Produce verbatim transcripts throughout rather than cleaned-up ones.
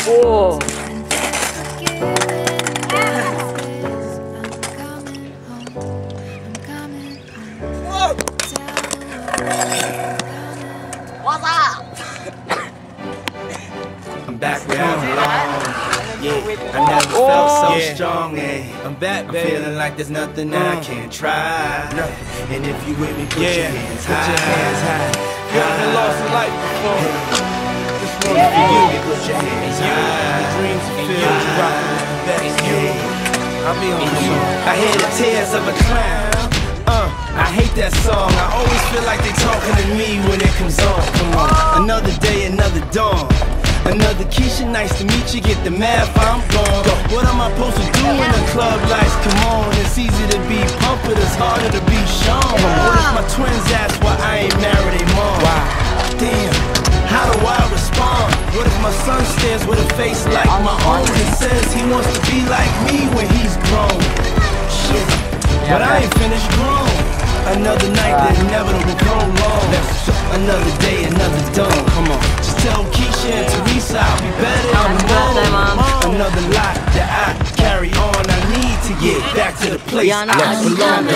Whoa. What's up? I'm back where I belong. Yeah, I never felt so yeah. strong. Yeah. I'm back, I'm baby. Feeling like there's nothing that I can't try. And if you with me, put yeah. your hands put high. Your hands high. You haven't lost a life before. This one yeah. for you. Put your hands high. The dreams you feel, you rockin' with the best. Yeah. I'll be on you. you. I hear the tears of a clown. Uh, I hate that song. I always feel like they talking to me when it comes on. Come on, another day, another dawn. Another Keisha, nice to meet you. Get the math, I'm gone. What am I supposed to do when the club lights come on? It's easy to be pumped, but it's harder to be shown. What if my twins ask why I ain't married their mom? Damn, how do I respond? What if my son stares with a face like my own and says he wants to be like me when he's grown? Shit, but I ain't finished grown. Another night that never will prolong. Another day, another dawn. Come on, just tell Keisha and Teresa I'll be better on the morning. Another lot that I carry on. I need to get back to the place I belong.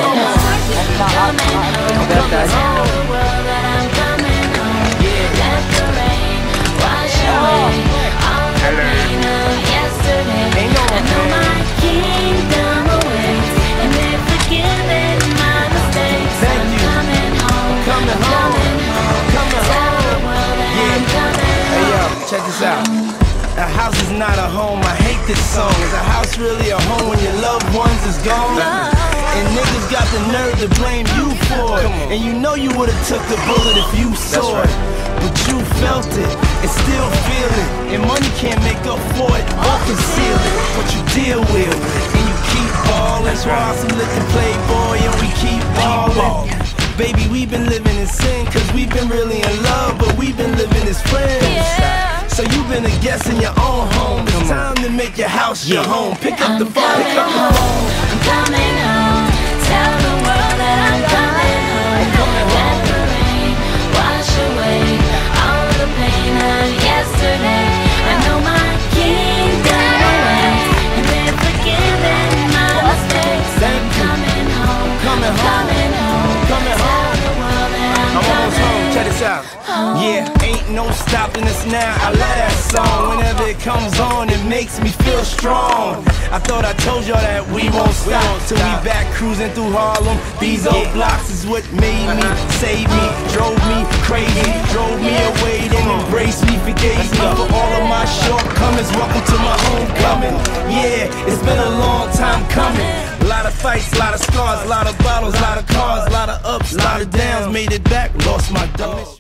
Check this out. A house is not a home, I hate this song. Is a house really a home when your loved ones is gone? And niggas got the nerve to blame you for it. And you know you would've took the bullet if you saw it. But you felt it and still feel it. And money can't make up for it or conceal it. But you deal with it and you keep ballin'. That's why some looking playboy and we keep ballin'. Baby, we've been living in sin, cause we've been really in love, but we've been living as friends. Yeah. So you've been a guest in your own home. It's time to make your house your home. Pick up the phone, pick up the phone. I'm coming home. Tell the world that I'm coming home. Let the rain wash away all the pain of yesterday. I know my kingdom awaits, and they're forgiving my mistakes. I'm coming home. Coming home. Coming home. I'm almost home. Check this out. Yeah, ain't no stopping us now. I love that song. Whenever it comes on, it makes me feel strong. I thought I told y'all that we won't stop till we back cruising through Harlem. These old blocks is what made me, saved me, drove me crazy, drove me away, then embraced me, forgave me for all of my shortcomings. Welcome to my homecoming. Yeah, it's been a long time coming. A lot of fights, a lot of scars, a lot of bottles, a lot of cars, a lot of ups, a lot of downs. Made it back, lost my dog.